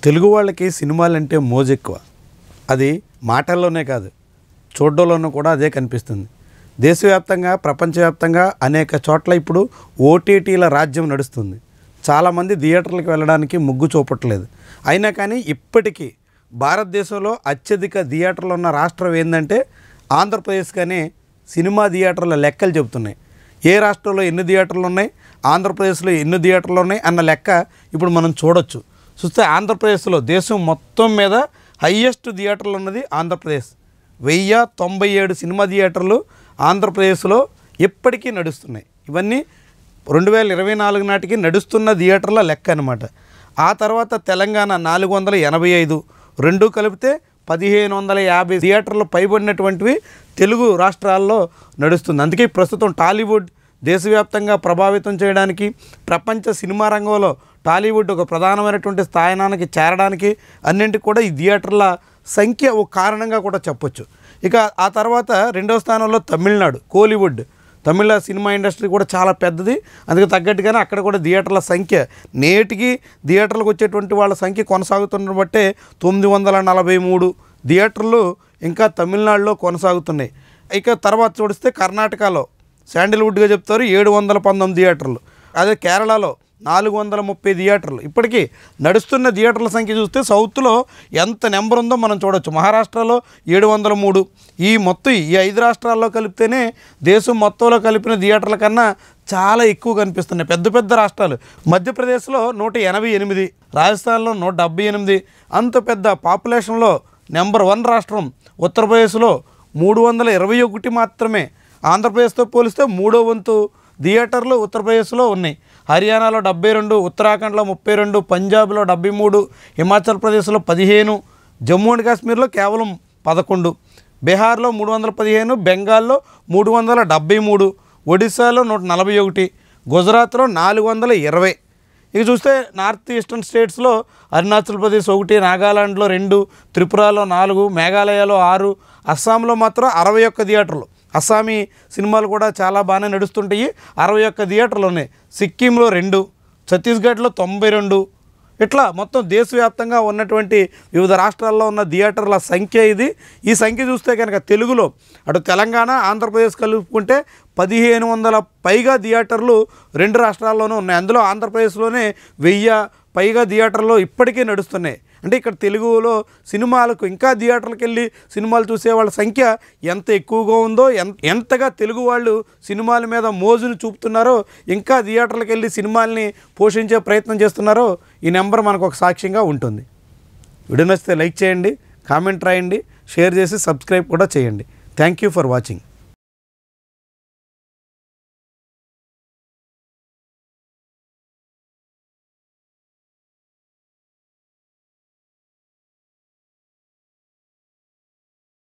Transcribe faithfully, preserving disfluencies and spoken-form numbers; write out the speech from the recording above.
తెలుగు వాళ్ళకి సినిమాలంటే మోజెక్కువ. అది మాటల్లోనే కాదు, చూడడంలోనూ కూడా అదే కనిపిస్తుంది. దేశవ్యాప్తంగా ప్రపంచవ్యాప్తంగా అనేక చోట్ల ఇప్పుడు ఓటీటీల రాజ్యం నడుస్తుంది. చాలామంది థియేటర్లకు వెళ్ళడానికి మొగ్గు చూపట్లేదు. అయినా కానీ ఇప్పటికీ భారతదేశంలో అత్యధిక థియేటర్లు ఉన్న రాష్ట్రం ఏంటంటే ఆంధ్రప్రదేశ్. కానీ సినిమా థియేటర్ల లెక్కలు చెబుతున్నాయి. ఏ రాష్ట్రంలో ఎన్ని థియేటర్లు ఉన్నాయి, ఆంధ్రప్రదేశ్లో ఎన్ని థియేటర్లు ఉన్నాయి అన్న లెక్క ఇప్పుడు మనం చూడొచ్చు. చూస్తే ఆంధ్రప్రదేశ్లో దేశం మొత్తం మీద హయ్యెస్ట్ థియేటర్లు ఉన్నది ఆంధ్రప్రదేశ్. వెయ్యి తొంభై ఏడు సినిమా థియేటర్లు ఆంధ్రప్రదేశ్లో ఇప్పటికీ నడుస్తున్నాయి. ఇవన్నీ రెండు వేల ఇరవై నాలుగు నాటికి నడుస్తున్న థియేటర్ల లెక్క అనమాట. ఆ తర్వాత తెలంగాణ నాలుగు వందల ఎనభై ఐదు రెండు కలిపితే పదిహేను వందల యాభై థియేటర్లు పైబడినటువంటివి తెలుగు రాష్ట్రాల్లో నడుస్తుంది. అందుకే ప్రస్తుతం టాలీవుడ్ దేశవ్యాప్తంగా ప్రభావితం చేయడానికి, ప్రపంచ సినిమా రంగంలో టాలీవుడ్ ఒక ప్రధానమైనటువంటి స్థానానికి చేరడానికి అన్నింటికి కూడా ఈ థియేటర్ల సంఖ్య ఒక కారణంగా కూడా చెప్పొచ్చు. ఇక ఆ తర్వాత రెండవ స్థానంలో తమిళనాడు, కోలీవుడ్. తమిళ సినిమా ఇండస్ట్రీ కూడా చాలా పెద్దది. అందుకు తగ్గట్టుగానే అక్కడ కూడా థియేటర్ల సంఖ్య నేటికి థియేటర్లకు వచ్చేటువంటి వాళ్ళ సంఖ్య కొనసాగుతున్న బట్టే తొమ్మిది వందల నలభై మూడు థియేటర్లు ఇంకా తమిళనాడులో కొనసాగుతున్నాయి. ఇక తర్వాత చూడిస్తే కర్ణాటకలో శాండిల్వుడ్గా చెప్తారు ఏడు వందల పంతొమ్మిది థియేటర్లు. అదే కేరళలో నాలుగు వందల ముప్పై థియేటర్లు. ఇప్పటికీ నడుస్తున్న థియేటర్ల సంఖ్య చూస్తే సౌత్లో ఎంత నెంబర్ ఉందో మనం చూడవచ్చు. మహారాష్ట్రలో ఏడు వందల మూడు. ఈ మొత్తం ఈ ఐదు రాష్ట్రాల్లో కలిపితేనే దేశం మొత్తంలో కలిపిన థియేటర్ల కన్నా చాలా ఎక్కువ కనిపిస్తున్నాయి. పెద్ద పెద్ద రాష్ట్రాలు మధ్యప్రదేశ్లో నూట ఎనభై ఎనిమిది, రాజస్థాన్లో నూట డెబ్బై ఎనిమిది. అంత పెద్ద పాపులేషన్లో నెంబర్ వన్ రాష్ట్రం ఉత్తరప్రదేశ్లో మూడు వందల ఇరవై ఒకటి మాత్రమే. ఆంధ్రప్రదేశ్తో పోలిస్తే మూడో వంతు థియేటర్లు ఉత్తరప్రదేశ్లో ఉన్నాయి. హర్యానాలో డెబ్బై రెండు, ఉత్తరాఖండ్లో ముప్పై రెండు, పంజాబ్లో డెబ్బై మూడు, హిమాచల్ ప్రదేశ్లో పదిహేను, జమ్మూ అండ్ కాశ్మీర్లో కేవలం పదకొండు, బీహార్లో మూడు వందల పదిహేను, బెంగాల్లో మూడు వందల డెబ్బై మూడు, ఒడిశాలో నూట నలభై ఒకటి, గుజరాత్లో నాలుగు వందల ఇరవై. ఇక చూస్తే నార్త్ ఈస్టర్న్ స్టేట్స్లో అరుణాచల్ ప్రదేశ్ ఒకటి, నాగాలాండ్లో రెండు, త్రిపురలో నాలుగు, మేఘాలయలో ఆరు, అస్సాంలో మాత్రం అరవై ఒక్క థియేటర్లు. అస్సామీ సినిమాలు కూడా చాలా బాగానే నడుస్తుంటాయి. అరవై ఒక్క థియేటర్లు ఉన్నాయి. సిక్కింలో రెండు, ఛత్తీస్గఢ్లో తొంభై రెండు. ఇట్లా మొత్తం దేశవ్యాప్తంగా ఉన్నటువంటి వివిధ రాష్ట్రాల్లో ఉన్న థియేటర్ల సంఖ్య ఇది. ఈ సంఖ్య చూస్తే కనుక తెలుగులో అటు తెలంగాణ, ఆంధ్రప్రదేశ్ కలుపుకుంటే పదిహేను వందల పైగా థియేటర్లు రెండు రాష్ట్రాల్లోనూ ఉన్నాయి. అందులో ఆంధ్రప్రదేశ్లోనే వెయ్యి పైగా థియేటర్లు ఇప్పటికీ నడుస్తున్నాయి. అంటే ఇక్కడ తెలుగులో సినిమాలకు ఇంకా థియేటర్లకు వెళ్ళి సినిమాలు చూసే వాళ్ళ సంఖ్య ఎంత ఎక్కువగా ఉందో, ఎంతగా తెలుగు వాళ్ళు సినిమాల మీద మోజును చూపుతున్నారో, ఇంకా థియేటర్లకు వెళ్ళి సినిమాల్ని పోషించే ప్రయత్నం చేస్తున్నారో ఈ నెంబర్ మనకు ఒక సాక్ష్యంగా ఉంటుంది. వీడియో నచ్చితే లైక్ చేయండి, కామెంట్ రాయండి, షేర్ చేసి సబ్స్క్రైబ్ కూడా చేయండి. Thank you for watching.